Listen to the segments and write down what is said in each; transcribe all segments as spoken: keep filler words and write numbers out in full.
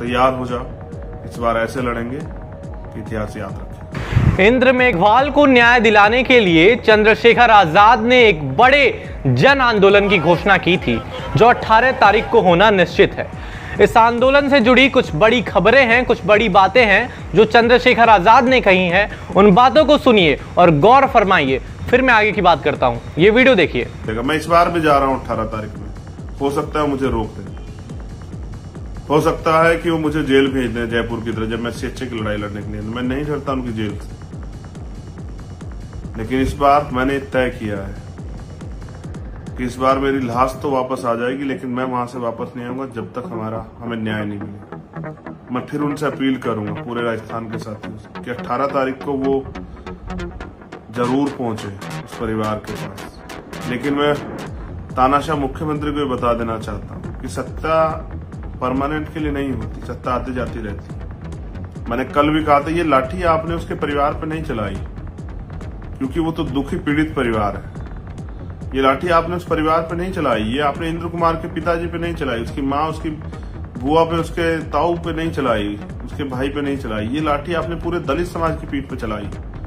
तैयार हो जाओ, इस बार ऐसे लड़ेंगे कि इतिहास याद रखें। इंद्र मेघवाल को न्याय दिलाने के लिए चंद्रशेखर आजाद ने एक बड़े जन आंदोलन की घोषणा की थी, जो अठारह तारीख को होना निश्चित है। इस आंदोलन से जुड़ी कुछ बड़ी खबरें हैं, कुछ बड़ी बातें हैं जो चंद्रशेखर आजाद ने कही हैं। उन बातों को सुनिए और गौर फरमाइए, फिर मैं आगे की बात करता हूं। ये वीडियो देखिए। मैं इस बार भी जा रहा हूं अठारह तारीख में, हो सकता है मुझे रोक दें, हो सकता है कि वो मुझे जेल भेज दें जयपुर की तरह, जब मैं सीएचए की लड़ाई लड़ने के लिए। मैं नहीं डरता उनकी जेल से, लेकिन इस बार मैंने तय किया है कि इस बार मेरी लाश तो वापस आ जाएगी, लेकिन मैं वहां से वापस नहीं आऊंगा जब तक हमारा हमें न्याय नहीं मिले। मैं फिर उनसे अपील करूंगा पूरे राजस्थान के साथियों से कि अठारह तारीख को वो जरूर पहुंचे उस परिवार के पास। लेकिन मैं तानाशाह मुख्यमंत्री को बता देना चाहता हूं कि सत्ता परमानेंट के लिए नहीं होती, सत्ता आती जाती रहती। मैंने कल भी कहा था, ये लाठी आपने उसके परिवार पर नहीं चलाई, क्योंकि वो तो दुखी पीड़ित परिवार है। ये लाठी आपने उस परिवार पे नहीं चलाई, ये आपने इंद्र कुमार के पिताजी पे नहीं चलाई, उसकी माँ, उसकी बुआ पे, उसके ताऊ पे नहीं चलाई, उसके भाई पे नहीं चलाई। ये लाठी आपने पूरे दलित समाज की पीठ पे चलाई,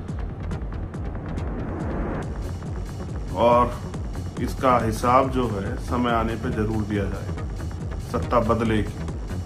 और इसका हिसाब जो है समय आने पे जरूर दिया जाएगा। सत्ता बदलेगी,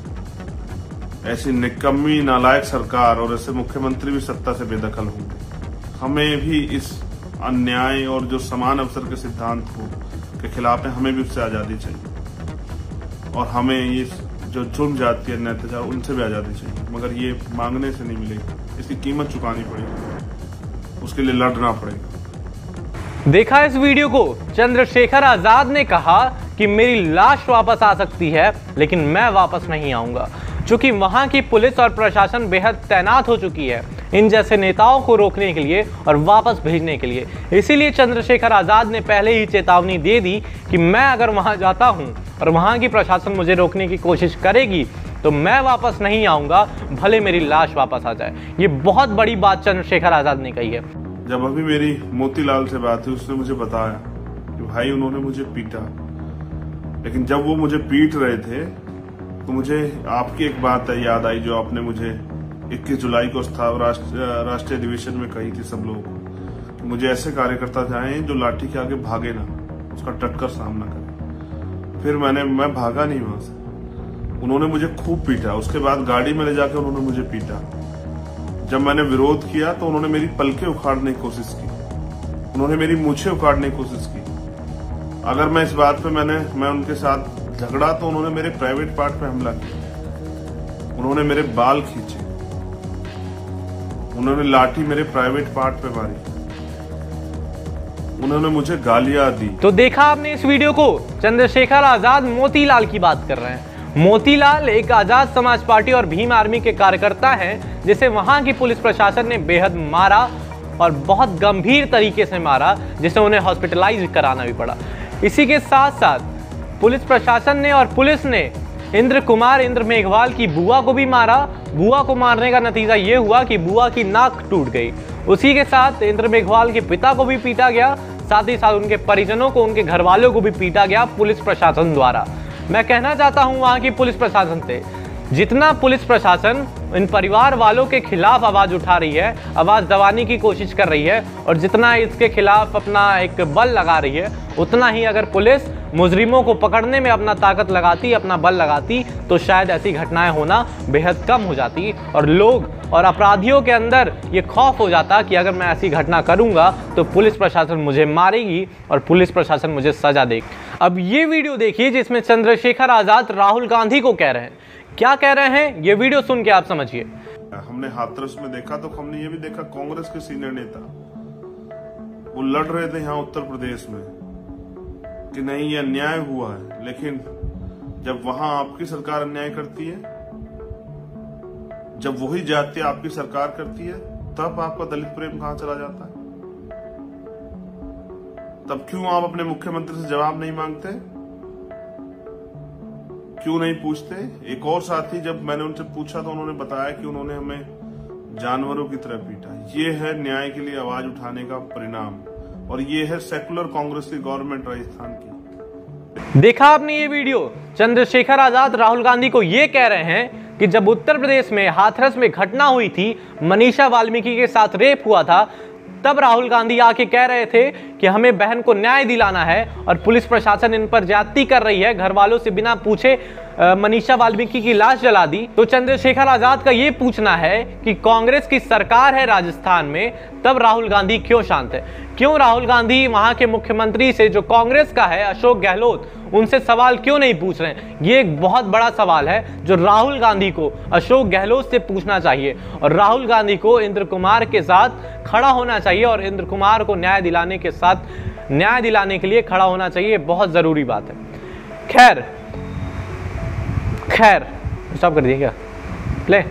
ऐसी निकम्मी नालायक सरकार और ऐसे मुख्यमंत्री भी सत्ता से बेदखल होंगे। हमें भी इस अन्याय और जो समान अवसर के सिद्धांत को के खिलाफ है, हमें भी उससे आजादी चाहिए, और हमें ये जो जुर्म जाती है अत्याचार, उनसे भी आजादी चाहिए। मगर ये मांगने से नहीं मिलेगी, इसकी कीमत चुकानी पड़ेगी, उसके लिए लड़ना पड़ेगा। देखा इस वीडियो को, चंद्रशेखर आजाद ने कहा कि मेरी लाश वापस आ सकती है, लेकिन मैं वापस नहीं आऊंगा। चूंकि वहां की पुलिस और प्रशासन बेहद तैनात हो चुकी है इन जैसे नेताओं को रोकने के लिए और वापस भेजने के लिए। इसीलिए चंद्रशेखर आजाद ने पहले ही चेतावनी दे दी कि मैं अगर वहां जाता हूं और वहां की प्रशासन मुझे रोकने की कोशिश करेगी तो मैं वापस नहीं आऊंगा, भले मेरी लाश वापस आ जाए। ये बहुत बड़ी बात चंद्रशेखर आजाद ने कही है। जब अभी मेरी मोतीलाल से बात हुई, उसने मुझे बताया कि भाई उन्होंने मुझे पीटा, लेकिन जब वो मुझे पीट रहे थे तो मुझे आपकी एक बात याद आई जो आपने मुझे इक्कीस जुलाई को राष्ट्रीय अधिवेशन में कही थी सब लोगों को। मुझे ऐसे कार्यकर्ता चाहिए जो लाठी के आगे भागे ना, उसका डटकर सामना करे। फिर मैंने मैं भागा नहीं वहां से, उन्होंने मुझे खूब पीटा। उसके बाद गाड़ी में ले जाकर उन्होंने मुझे पीटा। जब मैंने विरोध किया तो उन्होंने मेरी पलकें उखाड़ने की कोशिश की, उन्होंने मेरी मूछें उखाड़ने की कोशिश की। अगर मैं इस बात पे मैंने मैं उनके साथ झगड़ा तो उन्होंने मेरे प्राइवेट पार्ट पे हमला किया, उन्होंने मेरे बाल खींचे, उन्होंने लाठी मेरे प्राइवेट पार्ट पे मारी, उन्होंने मुझे गालियां दी। तो देखा आपने इस वीडियो को, चंद्रशेखर आजाद मोतीलाल की बात कर रहे हैं। मोतीलाल एक आजाद समाज पार्टी और भीम आर्मी के कार्यकर्ता हैं, जिसे वहां की पुलिस प्रशासन ने बेहद मारा और बहुत गंभीर तरीके से मारा, जिसे उन्हें हॉस्पिटलाइज कराना भी पड़ा। इसी के साथ साथ पुलिस प्रशासन ने और पुलिस ने इंद्र कुमार इंद्र मेघवाल की बुआ को भी मारा। बुआ को मारने का नतीजा ये हुआ कि बुआ की नाक टूट गई। उसी के साथ इंद्र मेघवाल के पिता को भी पीटा गया, साथ ही साथ उनके परिजनों को, उनके घर वालों को भी पीटा गया पुलिस प्रशासन द्वारा। मैं कहना चाहता हूं वहां की पुलिस प्रशासन से, जितना पुलिस प्रशासन इन परिवार वालों के खिलाफ आवाज उठा रही है, आवाज दबाने की कोशिश कर रही है, और जितना इसके खिलाफ अपना एक बल लगा रही है, उतना ही अगर पुलिस मुजरिमों को पकड़ने में अपना ताकत लगाती, अपना बल लगाती, तो शायद ऐसी घटनाएं होना बेहद कम हो जाती, और लोग और अपराधियों के अंदर ये खौफ हो जाता कि अगर मैं ऐसी घटना करूंगा तो पुलिस प्रशासन मुझे मारेगी और पुलिस प्रशासन मुझे सजा देगी। अब ये वीडियो देखिए जिसमें चंद्रशेखर आजाद राहुल गांधी को कह रहे हैं। क्या कह रहे हैं ये वीडियो सुन के आप समझिए। हमने हाथरस में देखा तो हमने ये भी देखा, कांग्रेस के सीनियर नेता वो लड़ रहे थे यहाँ उत्तर प्रदेश में कि नहीं ये अन्याय हुआ है, लेकिन जब वहां आपकी सरकार अन्याय करती है, जब वही जाति आपकी सरकार करती है, तब आपका दलित प्रेम कहां चला जाता है? तब क्यों आप अपने मुख्यमंत्री से जवाब नहीं मांगते? क्यों नहीं पूछते? एक और साथी, जब मैंने उनसे पूछा तो उन्होंने बताया कि उन्होंने हमें जानवरों की तरह पीटा। ये है न्याय के लिए आवाज उठाने का परिणाम, और ये है सेकुलर कांग्रेस की गवर्नमेंट राजस्थान की। देखा आपने ये वीडियो, चंद्रशेखर आजाद राहुल गांधी को ये कह रहे हैं कि जब उत्तर प्रदेश में हाथरस में घटना हुई थी, मनीषा वाल्मीकि के साथ रेप हुआ था, तब राहुल गांधी आके कह रहे थे कि हमें बहन को न्याय दिलाना है और पुलिस प्रशासन इन पर ज्यादती कर रही है, घर वालों से बिना पूछे मनीषा वाल्मीकि की लाश जला दी। तो चंद्रशेखर आजाद का ये पूछना है कि कांग्रेस की सरकार है राजस्थान में, तब राहुल गांधी क्यों शांत है? क्यों राहुल गांधी वहां के मुख्यमंत्री से जो कांग्रेस का है अशोक गहलोत, उनसे सवाल क्यों नहीं पूछ रहे हैं? ये एक बहुत बड़ा सवाल है जो राहुल गांधी को अशोक गहलोत से पूछना चाहिए और राहुल गांधी को इंद्र कुमार के साथ खड़ा होना चाहिए और इंद्र कुमार को न्याय दिलाने के साथ न्याय दिलाने के लिए खड़ा होना चाहिए। बहुत जरूरी बात है। खैर खैर स्टॉप कर दिए क्या? प्ले।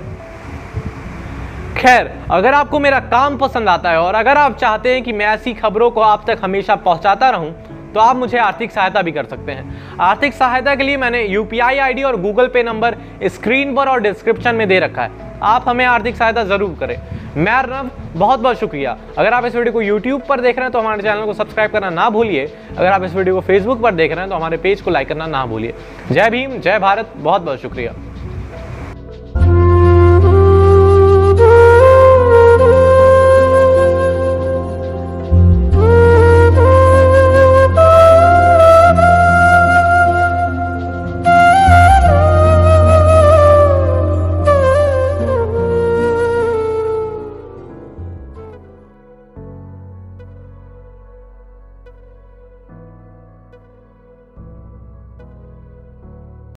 खैर, अगर आपको मेरा काम पसंद आता है और अगर आप चाहते हैं कि मैं ऐसी खबरों को आप तक हमेशा पहुंचाता रहूं, तो आप मुझे आर्थिक सहायता भी कर सकते हैं। आर्थिक सहायता के लिए मैंने यूपीआई आईडी और गूगल पे नंबर स्क्रीन पर और डिस्क्रिप्शन में दे रखा है। आप हमें आर्थिक सहायता जरूर करें। मैं अर्नब, बहुत बहुत शुक्रिया। अगर आप इस वीडियो को यूट्यूब पर देख रहे हैं तो हमारे चैनल को सब्सक्राइब करना ना भूलिए। अगर आप इस वीडियो को फेसबुक पर देख रहे हैं तो हमारे पेज को लाइक करना ना भूलिए। जय भीम, जय भारत, बहुत बहुत शुक्रिया।